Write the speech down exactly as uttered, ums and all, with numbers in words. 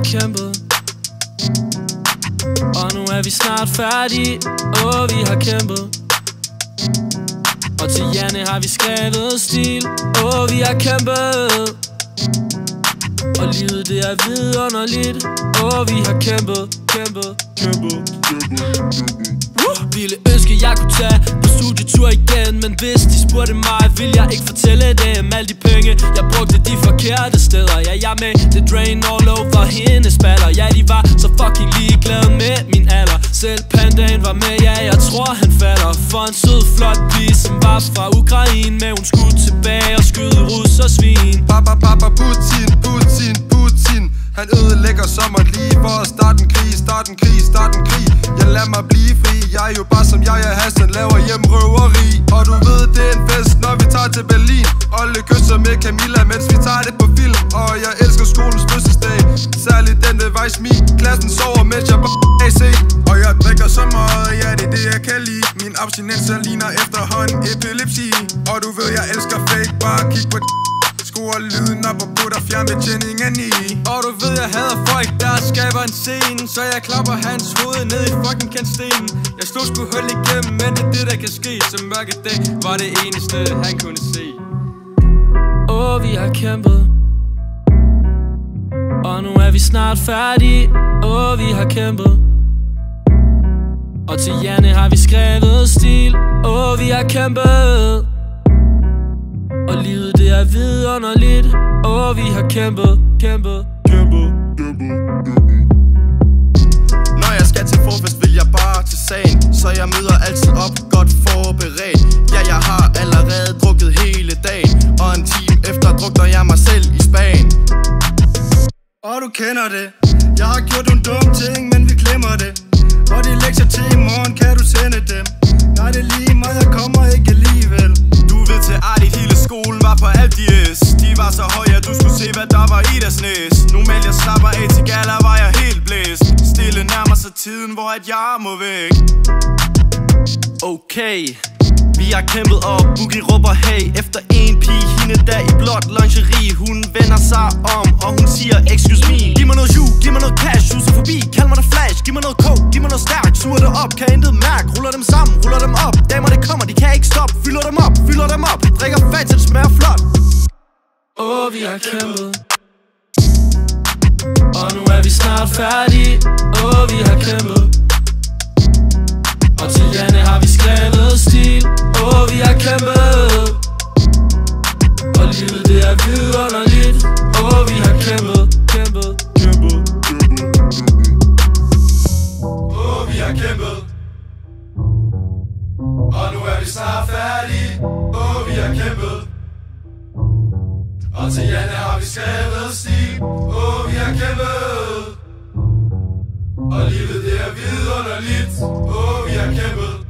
kæmpet, og nu er vi snart færdige. Åh, vi har kæmpet, og til Janne har vi skrevet stil. Åh, vi har kæmpet, og livet det er vidunderligt. Åh, vi har kæmpet, kæmpet, kæmpet, kæmpet. Ville ønske jeg kunne tage på studietur igen, men hvis de spurgte mig, ville jeg ikke fortælle dem alle de penge jeg brugte de forkerte steder. Ja, jeg med the drain all over hendes baller. Ja, de var så fucking ligeglade med min alder. Selv pandaen var med, ja, jeg tror han falder for en sød flot pige, som var fra Ukraine, men hun skulle tilbage og skyde rus og svin. Papa, papa, Putin, Putin, Putin. Han ødelægger sommer lige for at starte en krig, starte en krig, starte en krig. Jeg lader mig blive fri, jeg er jo bare som jeg er Hassan, laver hjemrøveri. Og du ved, det er en fest, når vi tager til Berlin. Olle kysser med Camilla, mens vi tager det på film. Og jeg elsker skolens fødselsdag, særligt den der vejs me. Klassen sover, mens jeg på A C. Og jeg drikker så meget, ja, det er det jeg kan lide. Min abstinenser ligner efterhånden epilepsi. Og du ved, jeg elsker fake, bare kig på skruer lyden op og putter fjernbetjeningen i. Og du ved, jeg hader folk, der skaber en scene, så jeg klapper hans hoved ned i fucking kantstenen. Jeg slog sgu hul igennem, men det er det, der kan ske. Så mørke dag var det eneste, han kunne se. Åh, vi har kæmpet, og nu er vi snart færdige. Åh, vi har kæmpet, og til Janne har vi skrevet stil. Åh, vi har kæmpet, og livet det er vidunderligt. Åh, vi har kæmpet, kæmpet, kæmpet, kæmpet, kæmpet. Når jeg skal til forfest, vil jeg bare til sagen, så jeg møder altid op godt forberedt. Ja, jeg har allerede drukket hele dagen, og en time efter drukner jeg mig selv i Spanien. Og du kender det, jeg har gjort nogle dumme ting, men vi glemmer det. Og de lektier til i morgen, kan du sende dem? Nej, det er lige mig, jeg kommer ikke alligevel. Du ved til Ardit, hele skolen var på alt de S. De var så høje, at du skulle se, hvad der var i deres næs. Nu meld jeg slapper af til gala, var jeg helt blæst. Stille nærmer sig tiden, hvor at jeg må væk. Okay, vi har kæmpet, og Boogie råber hey efter en pige. Hende der i blåt lingerie, hun vender sig om, og hun siger excuse me. Giv mig noget jus, giv mig noget cash, huser forbi, kald mig der flash. Giv mig noget coke, giv mig noget stærk, suger det op, kan intet mærke. Ruller dem sammen, ruller dem op, damer det kommer, de kan ikke stoppe. Fylder dem op, fylder dem op, drikker fat til det smager flot. Åh, vi har kæmpet, og nu er vi snart færdige. Åh, vi har kæmpet, og til Janne har vi skrevet stil. Åh, vi har kæmpet, og livet det er vidunderligt. Åh, vi har kæmpet, kæmpet, kæmpet, kæmpet, kæmpet. Åh, vi har kæmpet, og nu er vi snart færdige. Åh, vi har kæmpet, og til Janne har vi skrevet stil. Åh, vi har kæmpet, og livet det er vidunderligt. Åh, vi har kæmpet.